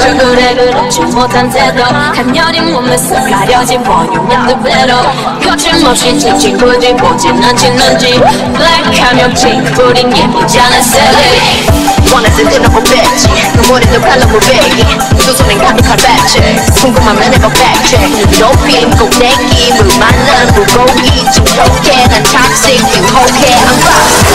얼굴에 그렇지 못한 태도 간녀린 몸에서 가려진 볼륨은 그대로 거침없이 찍힌 굳이 보진 않지는지 블랙하면 핑크불인 예쁘잖아 silly 원하는 듯 너무 뺐지 눈물에도 칼라고 베기 두 손엔 가득한 배치 궁금하면 해봐 팩트 높이 꼭대기 물 만난 물고기 징그럽게 난 toxic 유혹해 I'm boss